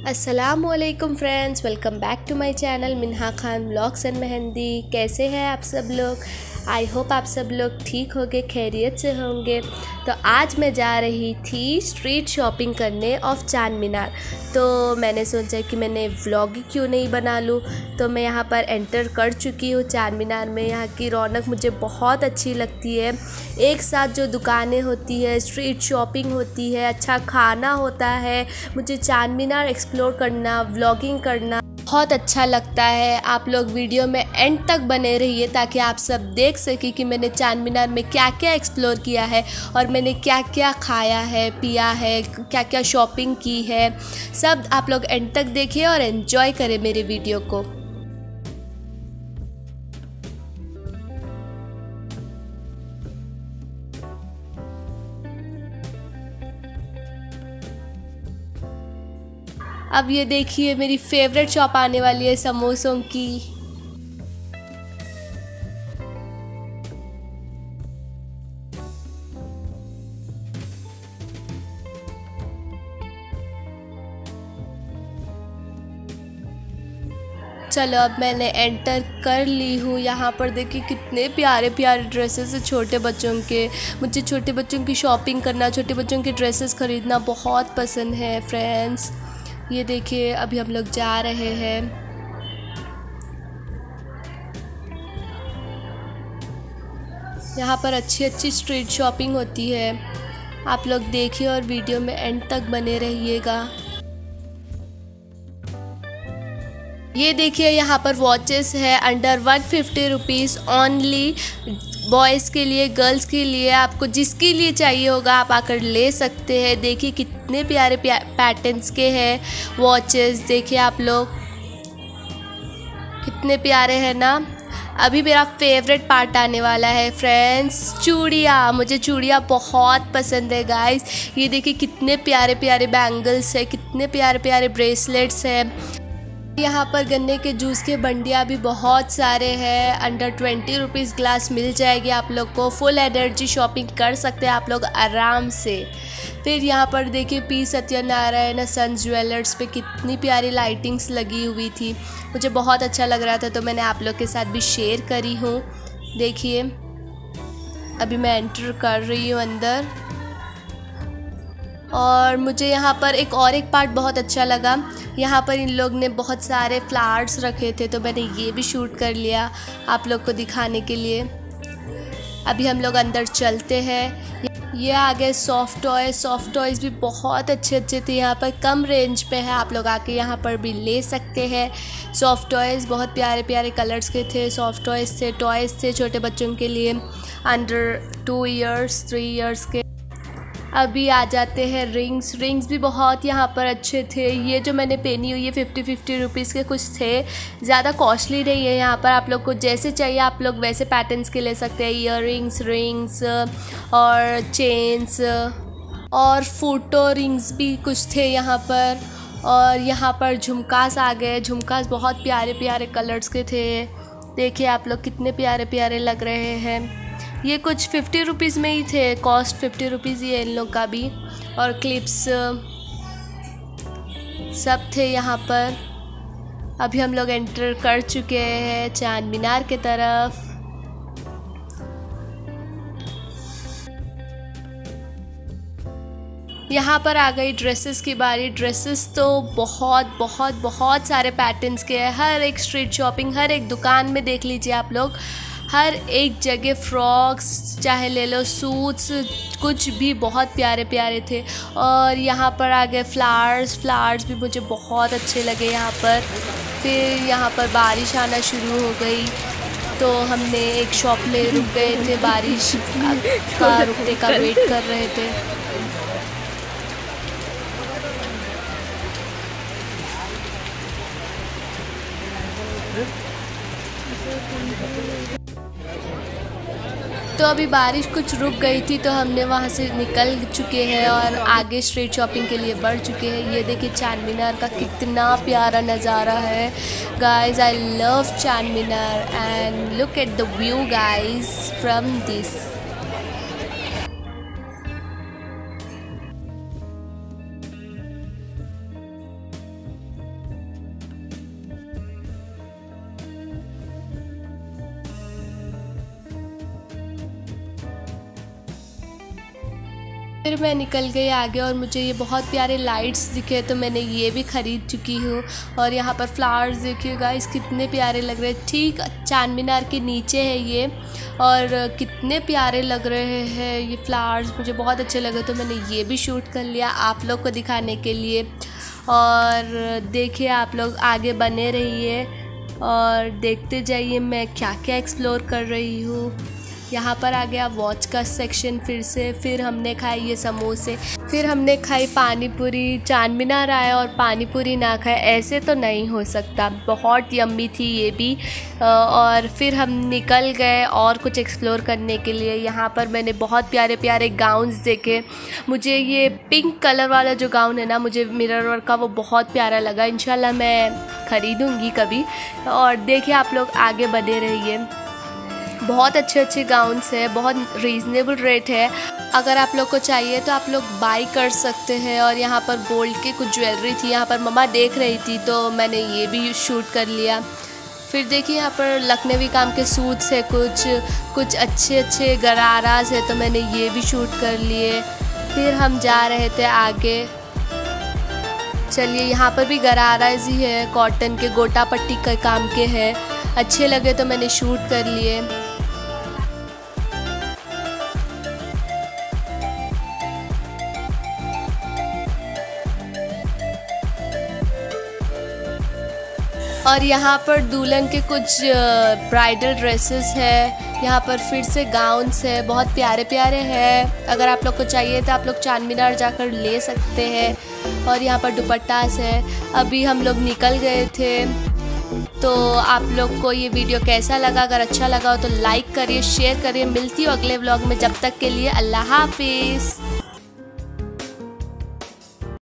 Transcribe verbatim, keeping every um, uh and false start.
अस्सलामुअलैकुम friends, welcome back to my channel Minha Khan vlogs and mehndi. कैसे हैं आप सब लोग? आई होप आप सब लोग ठीक होंगे, खैरियत से होंगे। तो आज मैं जा रही थी स्ट्रीट शॉपिंग करने ऑफ चार मीनार। तो मैंने सोचा कि मैंने व्लॉग ही क्यों नहीं बना लूँ। तो मैं यहाँ पर एंटर कर चुकी हूँ चार मीनार में। यहाँ की रौनक मुझे बहुत अच्छी लगती है। एक साथ जो दुकानें होती है, स्ट्रीट शॉपिंग होती है, अच्छा खाना होता है, मुझे चार मीनार एक्सप्लोर करना, व्लॉगिंग करना बहुत अच्छा लगता है। आप लोग वीडियो में एंड तक बने रहिए ताकि आप सब देख सकें कि मैंने चार मीनार में क्या क्या एक्सप्लोर किया है और मैंने क्या क्या खाया है, पिया है, क्या क्या शॉपिंग की है। सब आप लोग एंड तक देखिए और एंजॉय करें मेरे वीडियो को। अब ये देखिए मेरी फेवरेट शॉप आने वाली है समोसों की। चलो अब मैंने एंटर कर ली हूँ। यहाँ पर देखिए कितने प्यारे प्यारे ड्रेसेस है छोटे बच्चों के। मुझे छोटे बच्चों की शॉपिंग करना, छोटे बच्चों के ड्रेसेस ख़रीदना बहुत पसंद है फ्रेंड्स। ये देखिए अभी हम लोग जा रहे हैं। यहाँ पर अच्छी अच्छी स्ट्रीट शॉपिंग होती है। आप लोग देखिए और वीडियो में एंड तक बने रहिएगा। ये देखिए यहाँ पर वॉचेस है under one fifty rupees only. Boys के लिए, गर्ल्स के लिए, आपको जिसके लिए चाहिए होगा आप आकर ले सकते हैं। देखिए कितने प्यारे पैटर्न्स के हैं वॉचेस। देखिए आप लोग कितने प्यारे हैं ना। अभी मेरा फेवरेट पार्ट आने वाला है फ्रेंड्स, चूड़ियाँ। मुझे चूड़ियाँ बहुत पसंद है गाइस। ये देखिए कितने प्यारे प्यारे बैंगल्स है, कितने प्यारे प्यारे ब्रेसलेट्स हैं। यहाँ पर गन्ने के जूस के बंडियाँ भी बहुत सारे हैं। अंडर ट्वेंटी रुपीज़ ग्लास मिल जाएगी आप लोग को। फुल एनर्जी शॉपिंग कर सकते हैं आप लोग आराम से। फिर यहाँ पर देखिए पी सत्यनारायण सन्स ज्वेलर्स पे कितनी प्यारी लाइटिंग्स लगी हुई थी। मुझे बहुत अच्छा लग रहा था तो मैंने आप लोग के साथ भी शेयर करी हूँ। देखिए अभी मैं एंटर कर रही हूँ अंदर। और मुझे यहाँ पर एक और एक पार्ट बहुत अच्छा लगा। यहाँ पर इन लोग ने बहुत सारे फ्लावर्स रखे थे तो मैंने ये भी शूट कर लिया आप लोग को दिखाने के लिए। अभी हम लोग अंदर चलते हैं। ये आ गए सॉफ्ट टॉय। सॉफ्ट टॉयज़ भी बहुत अच्छे अच्छे थे। यहाँ पर कम रेंज पे है, आप लोग आके यहाँ पर भी ले सकते हैं। सॉफ्ट टॉयज़ बहुत प्यारे प्यारे कलर्स के थे। सॉफ्ट टॉयज़ थे, टॉयज़ थे छोटे बच्चों के लिए under two years three years के। अभी आ जाते हैं रिंग्स। रिंग्स भी बहुत यहाँ पर अच्छे थे। ये जो मैंने पहनी हुई है फिफ्टी फिफ्टी रुपीज़ के कुछ थे, ज़्यादा कॉस्टली नहीं है। यहाँ पर आप लोग को जैसे चाहिए आप लोग वैसे पैटर्न्स के ले सकते हैं। ईयर रिंग्स, रिंग्स और चेन्स और फोटो रिंग्स भी कुछ थे यहाँ पर। और यहाँ पर झुमकास आ गए। झुमकास बहुत प्यारे प्यारे कलर्स के थे। देखिए आप लोग कितने प्यारे प्यारे लग रहे हैं। ये कुछ फिफ्टी रुपीज़ में ही थे, कॉस्ट फिफ्टी रुपीज़ ही है इन लोग का भी। और क्लिप्स सब थे यहाँ पर। अभी हम लोग एंटर कर चुके हैं चार मीनार के तरफ। यहाँ पर आ गई ड्रेसेस की बारी। ड्रेसेस तो बहुत बहुत बहुत सारे पैटर्न्स के हैं। हर एक स्ट्रीट शॉपिंग, हर एक दुकान में देख लीजिए आप लोग, हर एक जगह फ्रॉक्स चाहे ले लो, सूट्स, कुछ भी बहुत प्यारे प्यारे थे। और यहाँ पर आ गए फ्लावर्स। फ्लावर्स भी मुझे बहुत अच्छे लगे यहाँ पर। फिर यहाँ पर बारिश आना शुरू हो गई तो हमने एक शॉप में रुक गए थे, बारिश का रुकने का वेट कर रहे थे। तो अभी बारिश कुछ रुक गई थी तो हमने वहाँ से निकल चुके हैं और आगे स्ट्रीट शॉपिंग के लिए बढ़ चुके हैं। ये देखिए चार मीनार का कितना प्यारा नज़ारा है guys. I love Char Minar and look at the view guys from this. फिर मैं निकल गई आगे और मुझे ये बहुत प्यारे लाइट्स दिखे तो मैंने ये भी ख़रीद चुकी हूँ। और यहाँ पर फ्लावर्स देखिए गाइस कितने प्यारे लग रहे हैं, ठीक चांद मीनार के नीचे है ये और कितने प्यारे लग रहे हैं ये फ्लावर्स, मुझे बहुत अच्छे लगे तो मैंने ये भी शूट कर लिया आप लोग को दिखाने के लिए। और देखिए आप लोग आगे बने रहिए और देखते जाइए मैं क्या क्या एक्सप्लोर कर रही हूँ। यहाँ पर आ गया वॉच का सेक्शन फिर से, फिर हमने खाए ये समोसे, फिर हमने खाई पानी पूरी। चांद मीनार आया और पानी पूरी ना खाए ऐसे तो नहीं हो सकता, बहुत यम्मी थी ये भी। और फिर हम निकल गए और कुछ एक्सप्लोर करने के लिए। यहाँ पर मैंने बहुत प्यारे प्यारे गाउन्स देखे, मुझे ये पिंक कलर वाला जो गाउन है ना मुझे मिरर वर्क का वो बहुत प्यारा लगा, इंशाल्लाह मैं ख़रीदूँगी कभी। और देखिए आप लोग आगे बने रहिए, बहुत अच्छे अच्छे गाउन्स हैं, बहुत रीज़नेबल रेट है, अगर आप लोग को चाहिए तो आप लोग बाई कर सकते हैं। और यहाँ पर गोल्ड की कुछ ज्वेलरी थी, यहाँ पर मम्मा देख रही थी तो मैंने ये भी शूट कर लिया। फिर देखिए यहाँ पर लखनवी काम के सूट्स है, कुछ कुछ अच्छे अच्छे गराराज है तो मैंने ये भी शूट कर लिए। फिर हम जा रहे थे आगे, चलिए यहाँ पर भी गराराज ही है, कॉटन के गोटा पट्टी के काम के हैं, अच्छे लगे तो मैंने शूट कर लिए। और यहाँ पर दुल्हन के कुछ ब्राइडल ड्रेसेस है, यहाँ पर फिर से गाउन्स है, बहुत प्यारे प्यारे हैं, अगर आप लोग को चाहिए तो आप लोग चांद मीनार जाकर ले सकते हैं। और यहाँ पर दुपट्टास है। अभी हम लोग निकल गए थे, तो आप लोग को ये वीडियो कैसा लगा, अगर अच्छा लगा हो तो लाइक करिए, शेयर करिए। मिलती हूँ अगले व्लॉग में, जब तक के लिए अल्लाह हाफिज़।